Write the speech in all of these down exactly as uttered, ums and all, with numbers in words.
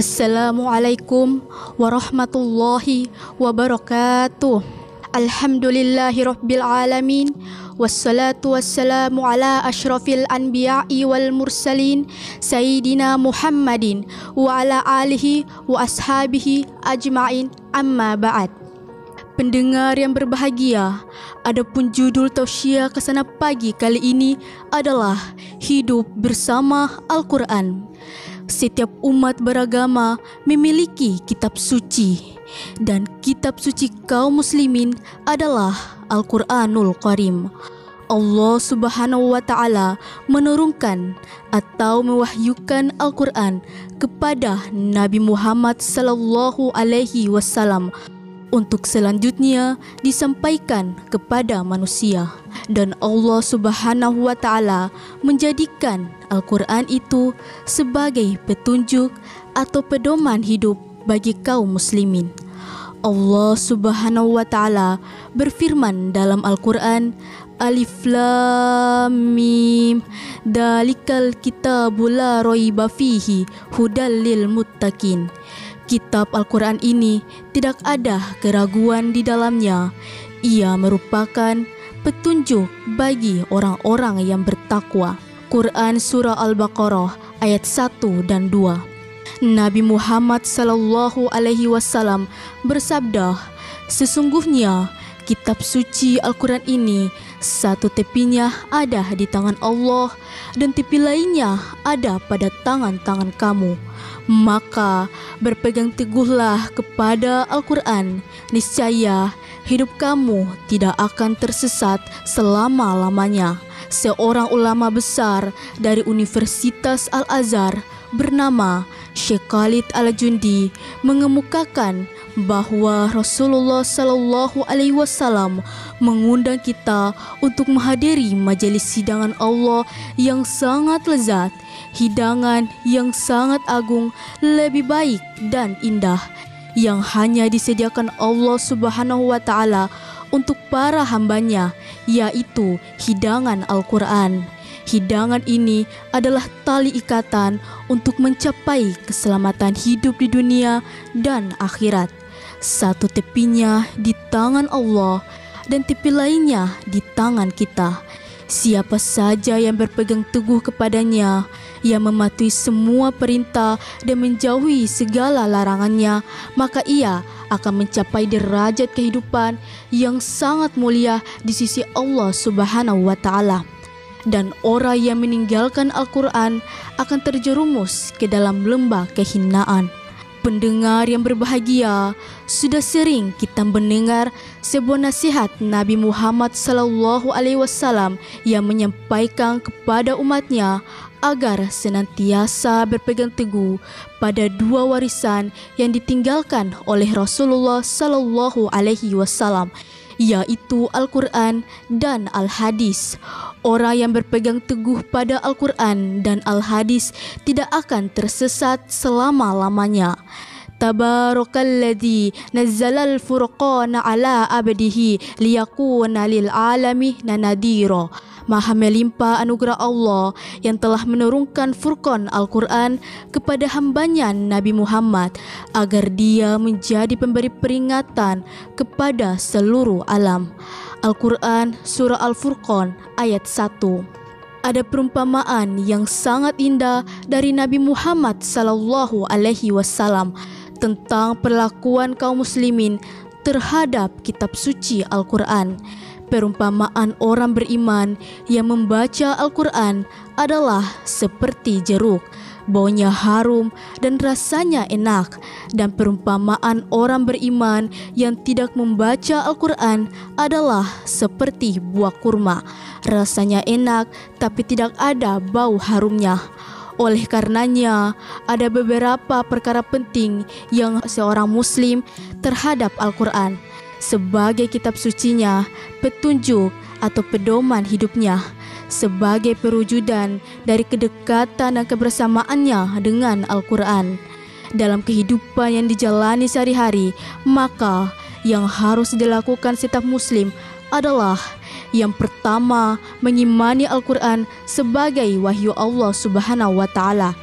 Assalamualaikum warahmatullahi wabarakatuh. Alhamdulillahi rabbil alamin. Wassalatu wassalamu ala ashrafil anbiya'i wal mursalin Sayyidina Muhammadin wa ala alihi wa ashabihi ajma'in, amma ba'd. Pendengar yang berbahagia, adapun judul tausiah kesana pagi kali ini adalah Hidup Bersama Al-Quran. Setiap umat beragama memiliki kitab suci, dan kitab suci kaum muslimin adalah Al-Quranul Karim. Allah Subhanahu wa Ta'ala menurunkan atau mewahyukan Al-Quran kepada Nabi Muhammad sallallahu alaihi wasallam untuk selanjutnya disampaikan kepada manusia. Dan Allah Subhanahu wa Ta'ala menjadikan Al-Quran itu sebagai petunjuk atau pedoman hidup bagi kaum muslimin. Allah Subhanahu wa Ta'ala berfirman dalam Al-Quran, Alif Lam Mim, Dalikal kitabul la raiba fihi hudal lil muttaqin. Kitab Al-Quran ini tidak ada keraguan di dalamnya. Ia merupakan petunjuk bagi orang-orang yang bertakwa. Quran Surah Al-Baqarah ayat satu dan dua. Nabi Muhammad sallallahu alaihi wasallam bersabda, sesungguhnya kitab suci Al-Quran ini satu tepinya ada di tangan Allah dan tepi lainnya ada pada tangan-tangan kamu. Maka berpegang teguhlah kepada Al-Quran, niscaya hidup kamu tidak akan tersesat selama-lamanya. Seorang ulama besar dari Universitas Al-Azhar bernama Syekh Khalid Al-Jundi mengemukakan bahwa Rasulullah sallallahu alaihi wasallam mengundang kita untuk menghadiri majelis hidangan Allah yang sangat lezat, hidangan yang sangat agung, lebih baik dan indah yang hanya disediakan Allah Subhanahu wa Ta'ala untuk para hambanya, yaitu hidangan Al-Quran. Hidangan ini adalah tali ikatan untuk mencapai keselamatan hidup di dunia dan akhirat. Satu tepinya di tangan Allah dan tepi lainnya di tangan kita. Siapa saja yang berpegang teguh kepadanya, yang mematuhi semua perintah dan menjauhi segala larangannya, maka ia akan mencapai derajat kehidupan yang sangat mulia di sisi Allah Subhanahu wa Ta'ala. Dan orang yang meninggalkan Al-Quran akan terjerumus ke dalam lembah kehinaan. Pendengar yang berbahagia, sudah sering kita mendengar sebuah nasihat Nabi Muhammad sallallahu alaihi wasallam yang menyampaikan kepada umatnya agar senantiasa berpegang teguh pada dua warisan yang ditinggalkan oleh Rasulullah sallallahu alaihi wasallam, yaitu Al-Quran dan Al-Hadis. Orang yang berpegang teguh pada Al-Quran dan Al-Hadis tidak akan tersesat selama-lamanya. Tabarakalladzi nazzalal furqana ala abdihi liyakuna lil alamin nadhira. Maha melimpah anugerah Allah yang telah menurunkan Furqan Al-Quran kepada hambanya Nabi Muhammad agar dia menjadi pemberi peringatan kepada seluruh alam. Al-Quran Surah Al-Furqan ayat satu. Ada perumpamaan yang sangat indah dari Nabi Muhammad sallallahu alaihi wasallam tentang perlakuan kaum muslimin terhadap kitab suci Al-Quran. Perumpamaan orang beriman yang membaca Al-Quran adalah seperti jeruk, baunya harum dan rasanya enak. Dan perumpamaan orang beriman yang tidak membaca Al-Quran adalah seperti buah kurma, rasanya enak tapi tidak ada bau harumnya. Oleh karenanya, ada beberapa perkara penting yang seorang muslim terhadap Al-Quran sebagai kitab sucinya, petunjuk atau pedoman hidupnya, sebagai perwujudan dari kedekatan dan kebersamaannya dengan Al-Quran dalam kehidupan yang dijalani sehari-hari. Maka yang harus dilakukan setiap muslim adalah yang pertama, mengimani Al-Quran sebagai wahyu Allah Subhanahu wa Ta'ala.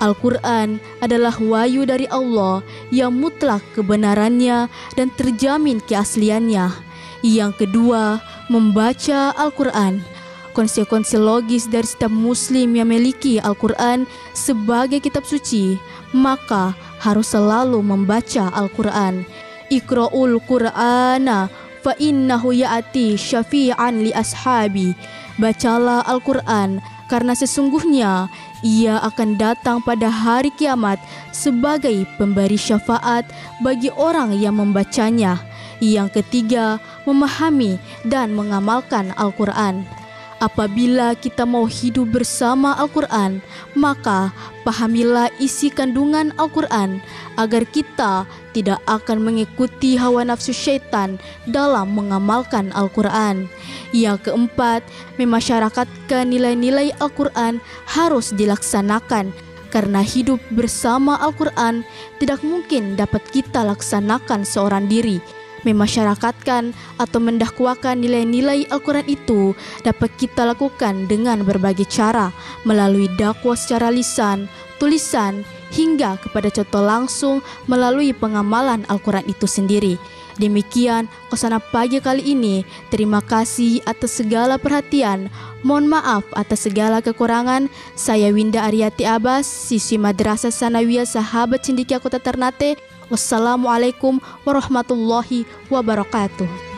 Al-Quran adalah wahyu dari Allah yang mutlak kebenarannya dan terjamin keasliannya. Yang kedua, membaca Al-Quran. Konsekuensi logis dari setiap muslim yang memiliki Al-Quran sebagai kitab suci, maka harus selalu membaca Al-Quran. Iqra'ul Qur'ana fa innahu ya'ti syafi'an li ashabi. Bacalah Al-Quran karena sesungguhnya ia akan datang pada hari kiamat sebagai pemberi syafaat bagi orang yang membacanya. Yang ketiga, memahami dan mengamalkan Al-Quran. Apabila kita mau hidup bersama Al-Quran, maka pahamilah isi kandungan Al-Quran agar kita tidak akan mengikuti hawa nafsu syaitan dalam mengamalkan Al-Quran. Yang keempat, memasyarakatkan nilai-nilai Al-Quran harus dilaksanakan, karena hidup bersama Al-Quran tidak mungkin dapat kita laksanakan seorang diri. Memasyarakatkan atau mendakwakan nilai-nilai Al-Quran itu dapat kita lakukan dengan berbagai cara, melalui dakwah secara lisan, tulisan, hingga kepada contoh langsung melalui pengamalan Al-Quran itu sendiri. Demikian Qasana pagi kali ini. Terima kasih atas segala perhatian. Mohon maaf atas segala kekurangan. Saya Winda Aryati Abbas, siswi Madrasah Sanawiyah Sahabat Cendekia Kota Ternate. Wassalamualaikum warahmatullahi wabarakatuh.